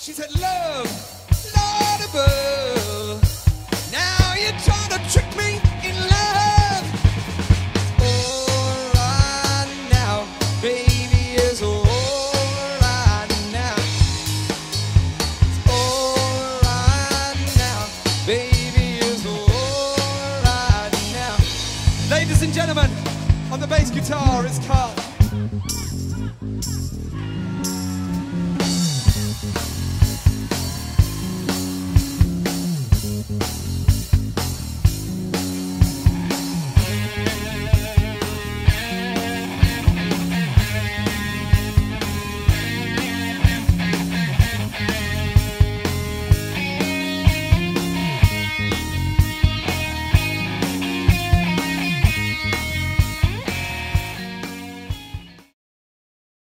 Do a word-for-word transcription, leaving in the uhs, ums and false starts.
She said, love, Lord above. Now you're trying to trick me in love. All right now, baby, is all right now. It's all right now, baby, is all right now. Ladies and gentlemen, on the bass guitar, it's Carl.